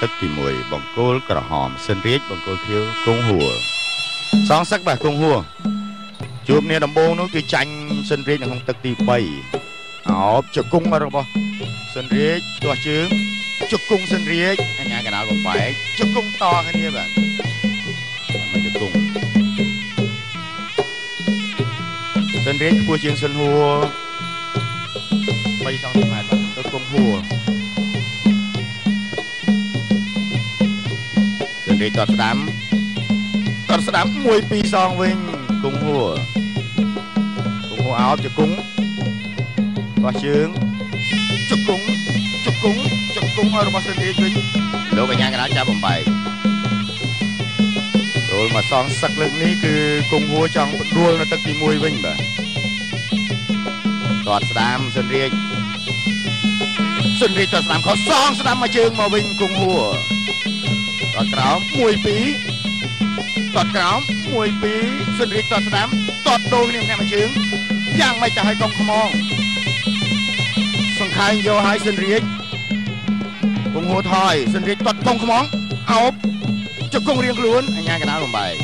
ទឹកទី1បង្គោលក្រហមសិនរាជបង្គោលខៀវគង់ហួរសងសឹកបាទគង់ហួរជួបគ្នាដំបូងនោះគឺចាញ់សិនរាជនៅក្នុងទឹកទី3អោបជង្គង់របស់សិនរាជទាស់ជើងជង្គង់សិនរាជអញ្ញាកណ្ដាលបំបែកជង្គង់តគ្នាបាទមិនជង្គង់សិនរាជខ្ពស់ជាងសិនហួរ3សង់ទីម៉ែត្របាទទៅគង់ហួរសិនរាជទាត់ស្ដាំ1 2សងវិញគង់ហួរអោបជង្គង់ទាស់ជើងជង្គង់របស់សិនរាជវិញលោកអញ្ញាកណ្ដាលចាប់បំបែកចូលមកសងសឹកលើកនេះគឺគង់ហួរចង់ផ្ដួលនៅទឹកទី1វិញបាទទាត់ស្ដាំសិនរាជទាត់ស្ដាំខុសសងស្ដាំមកជើងមកវិញគង់ហួរទាត់ក្រោម1 2ទាត់ក្រោម1 2សិនរាជទាត់ស្ដាំទាត់ដូរគ្នាម្នាក់មកជើងយ៉ាងម៉េចទៅឲ្យកុំខ្មងសង្ខេងយកឲ្យសិនរាជគង់ហួរថយសិនរាជទាត់កុំខ្មងអោបជង្គង់រៀងខ្លួនអញ្ញាកណ្ដាលបំបែក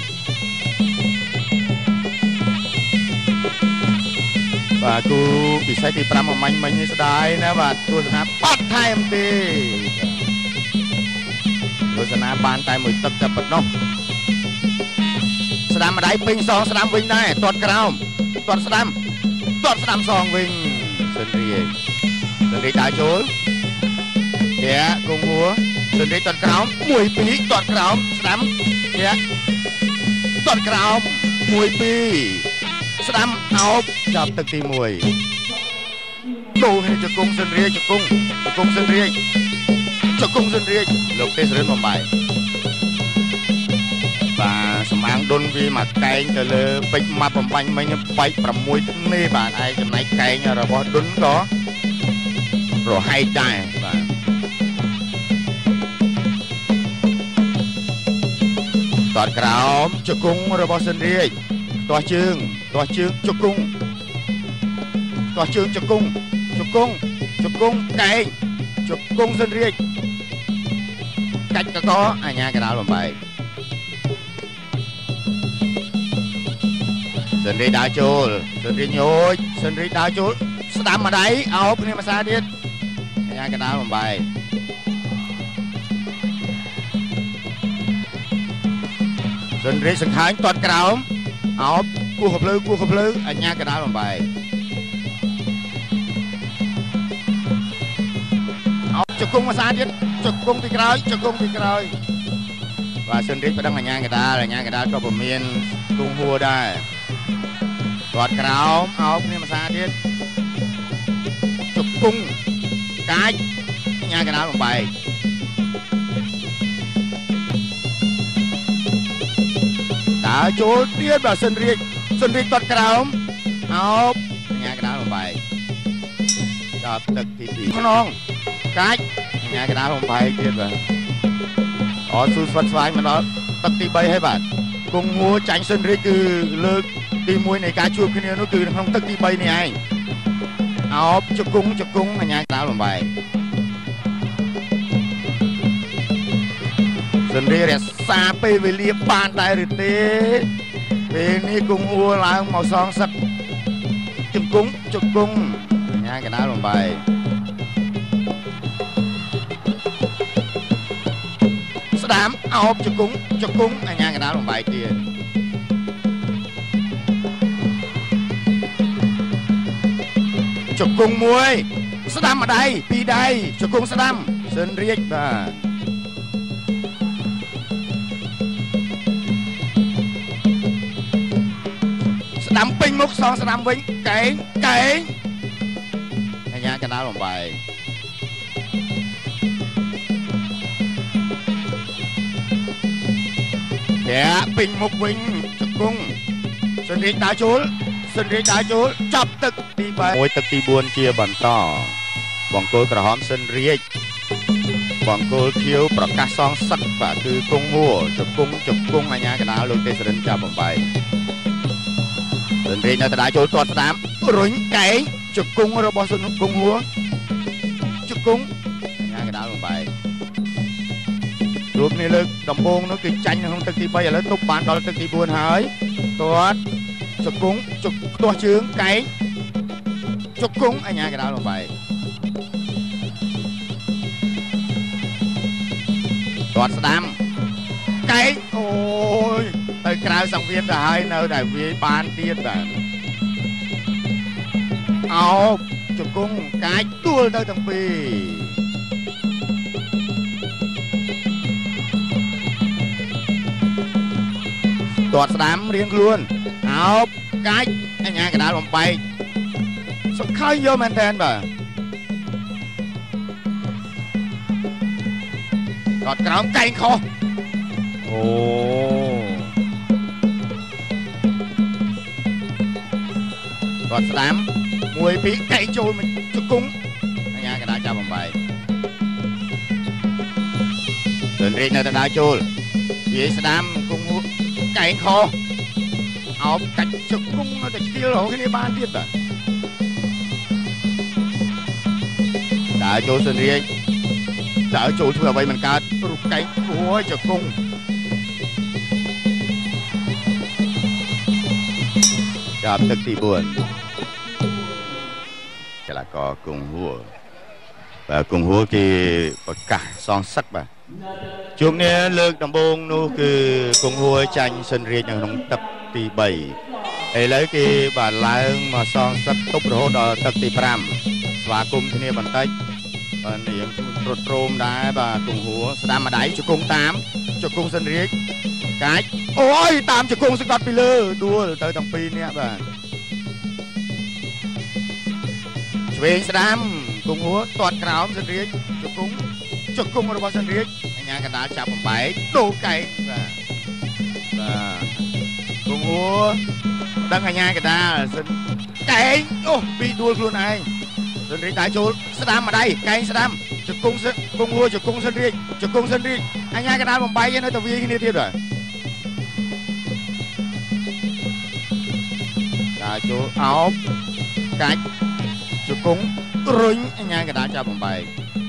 បាទគូពិសេសទី5មិញនេះស្ដាយណាបាទទស្សនាបាត់ថែមទេទស្សនាបានតែមួយទឹកតែប៉ុណ្ណោះស្ដាំម្ដាយពេញសងស្ដាំវិញដែរទាត់ក្រោមទាត់ស្ដាំសងវិញសិនរាជដើរចូលធាក់គង់ហួរសិនរាជទាត់ក្រោម1 2ទាត់ក្រោមស្ដាំធាក់ទាត់ក្រោម1 2ស្ដាំអោបចាប់ទឹកទី1ដូរនេះជង្គង់សិនរាជជង្គង់សិនរាជលោកទេសរិនបំបែកបាទសម្អាងដុនវាមកកែងទៅលើពេជ្រម៉ាត់បំបាញ់មិញបែក6នេះបាទឯចំណែកកែងរបស់ដុនក៏រហែកដែរបាទតាត់ក្រោមជង្គង់របស់សិនរាជទាស់ជើងជង្គង់ទាស់ជើងជង្គង់កែងជង្គង់សិនរាជកាច់កកអញ្ញាកណ្ដាលបំបែកសិនរាជដើរចូលសិនរាជញូចសិនរាជដើរចូលស្ដាំម្ដាយអោបគ្នាភាសាទៀតអញ្ញាកណ្ដាលបំបែកសិនរាជសង្ខាញទាត់ក្រោមអោបគោះកភ្លៅអញ្ញាកណ្ដាលបំបែកអោបជង្គង់ភាសាទៀតជង្គង់ពីក្រោយបាទសិនរាជប្តឹងអញ្ញាកណ្ដាលក៏ពុំមានគង់ហួរដែរទាត់ក្រោមអោបគ្នាភាសាទៀតជង្គង់កាច់អញ្ញាកណ្ដាលបំបែកដើរចូលទៀតបាទសិនរាជទាត់ក្រោមអោបអញ្ញាកណ្ដាលបំបែកចាប់ទឹកទី2ខ្នងកាច់អញ្ញាកណ្ដាលបំបែកទៀតបាទអត់ស៊ូស្វិតស្វាយមកដល់ទឹកទី3ហើយបាទគង់ហួរចាញ់សិនរាជគឺលើកទី1នៃការជួបគ្នានោះគឺក្នុងទឹកទី3នេះឯងអោបជង្គង់អញ្ញាកណ្ដាលបំបែកសិនរាជរក្សាពេលវេលាបានដែរឬទេពេលនេះគង់ហួរឡើងមកសងសឹកជង្គង់អញ្ញាកណ្ដាលបំបែកស្ដាំអោបជង្គង់អញ្ញាកណ្ដាលបំបែកទៀតជង្គង់1ស្ដាំម្ដាយ2ដៃជង្គង់ស្ដាំសិនរាជបាទស្ដាំពេញមុខសងស្ដាំវិញកែងអញ្ញាកណ្ដាលបំបែកធាក់ពេញមុខវិញជង្គង់សិនរាជដើរចូលចាប់ទឹកទី3ទឹកទី4ជាបន្តបង្គោលក្រហមសិនរាជបង្គោលខៀវប្រកាសសងសឹកបាទគឺគង់ហួរជង្គង់អញ្ញាកណ្ដាលលោកទេសរិនចាប់បំបែកសិនរាជនៅតដាចូលទាត់ស្ដាំរុញកែងជង្គង់របស់សិនគង់ហួរជង្គង់អញ្ញាកណ្ដាលបំបែកជួបនេះលើកដំបូងនោះគឺចាញ់ក្នុងទឹកទី3ឥឡូវទប់បានដល់ទឹកទី4ហើយទាត់ជង្គង់ជុកទាស់ជើងកែងជង្គង់អញ្ញាកណ្ដាលបំបែកទាត់ស្ដាំកែងអូយទៅក្រៅសង្វៀនទៅហើយនៅតែវាយបានទៀតបាទអោបជង្គង់កាចទួលទៅទាំងពីរទាត់ស្ដាំរៀងខ្លួនអោបកាចអញ្ញាកណ្ដាលបំបែកសុខហើយយកមែនតើបាទគាត់ក្រោមកែងខុសអូគាត់ស្ដាំ1 2កែងចូលមកជង្គង់អញ្ញាកណ្ដាលចាប់បំបែកទិនរាជនៅតែដើរចូលវាស្ដាំគង់កែងខុសអោបកាច់ជង្គង់នៅតែឆ្កៀលរហូតគ្នាបានទៀតបាទដើរចូលសិនរាជដើរចូលធ្វើអ្វីមិនកើតរូបកែងអូយជង្គង់ចាប់ទឹកទី4កីឡាករគង់ហួរបាទគង់ហួរគេប្រកាសសងសឹកបាទជួបនេះលើកដំបូងនោះគឺគង់ហួរចាញ់សិនរាជនៅក្នុងទឹកទី3ឥឡូវគេបាទឡើងមកសងសឹកទប់រហូតដល់ទឹកទី5ស្វាគមន៍គ្នាបន្តិចបាទនាងត្រុតត្រោមដែរបាទគង់ហួរស្ដាំម្ដាយជង្គង់តាមជង្គង់សិនរាជកាច់អូយតាមជង្គង់សង្កត់ពីលើដួលទៅទាំងពីរនាក់បាទឆ្វេងស្ដាំគង់ហួរទាត់ក្រោមសិនរាជជង្គង់របស់សិនរាជអញ្ញាកណ្ដាលចាប់បំបែកដូរកែងបាទគង់ហួរដឹងអញ្ញាកណ្ដាលសិនកែងអូពីដួលខ្លួនឯងសិនរាជដើរចូលស្ដាំម្ដាយកែងស្ដាំជង្គង់គង់ហួរជង្គង់សិនរាជអញ្ញាកណ្ដាលបំបែកនៅតែវាយគ្នាទៀតបាទដើរចូលអោបកាច់ជង្គង់រុញអញ្ញាកណ្ដាលចាប់បំបែក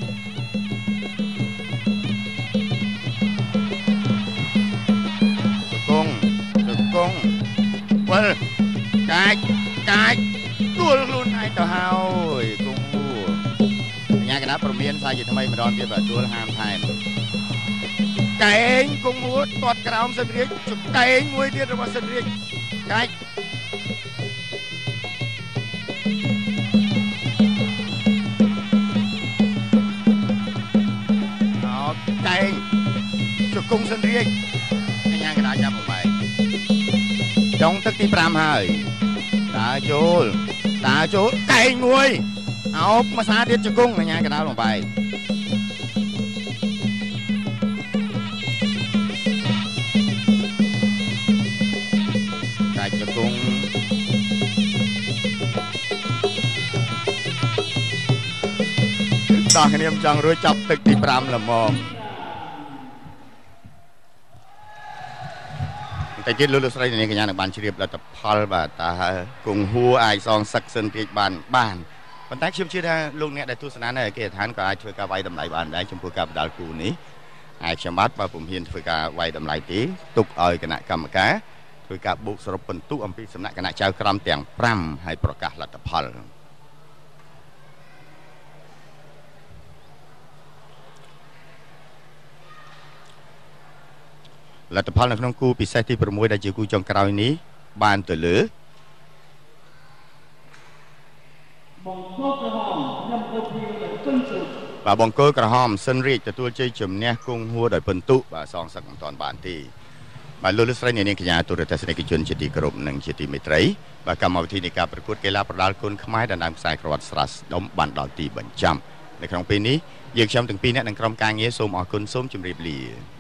ជង្គង់វិលកាច់ដួលខ្លួនឯងទៅហើយគង់ហួរអញ្ញាកណ្ដាលប្រមានសាជាថ្មីម្ដងទៀតបាទដួលហាមថែមកែងគង់ហួរទាត់ក្រោមសិនរាជកែងមួយទៀតរបស់សិនរាជកាច់កែងជង្គង់សិនរាជអញ្ញាកណ្ដាលចាប់បំបែកចុងទឹកទី5ហើយដើរចូលកែងមួយអោបមួយសាទៀតជង្គង់អញ្ញាកណ្ដាលបំបែកកាច់ជង្គង់ដល់គ្នាមិនចង់រួចចាប់ទឹកទី5ល្មមតែទៀតលោកស្រីនាងកញ្ញានឹងបានជ្រាបលទ្ធផលបាទតើគង់ហួរអាចសងសឹកសិនរាជបានប៉ុន្តែខ្ញុំជឿថាលោកអ្នកដែលទស្សនានៅឯគេដ្ឋានក៏អាចធ្វើការវាយតម្លៃបានដែរចំពោះការបដិគូនេះហើយខ្ញុំបាទបើពុំហ៊ានធ្វើការវាយតម្លៃទេទុកឲ្យគណៈកម្មការធ្វើការបូកសរុបពិន្ទុអំពីសំណាក់គណៈចៅក្រមទាំង5ហើយប្រកាសលទ្ធផលលទ្ធផលនៅក្នុងគូពិសេសទី6ដែលជាគូចុងក្រោយនេះបានទៅលើបង្គោលក្រហមខ្ញុំគោពីដោយពិន្ទុបាទបង្គោលក្រហមសិនរាជទទួលជ័យជំនះគង់ហួរដោយពិន្ទុបាទសងសឹកមិនទាន់បានទេបាទលោកស្រីនាងកញ្ញាទូរទស្សនិកជនជាទីគោរពនិងជាទីមេត្រីបាទកម្មវិធីនៃការប្រកួតកីឡាប្រដាល់គុណខ្មែរដណ្ដើមខ្សែក្រវ៉ាត់ស្រាស្ដុំបានដល់ទីបញ្ចប់នៅក្នុងពេលនេះយើងខ្ញុំទាំងពីរនាក់និងក្រុមការងារសូមអរគុណសូមជម្រាបលា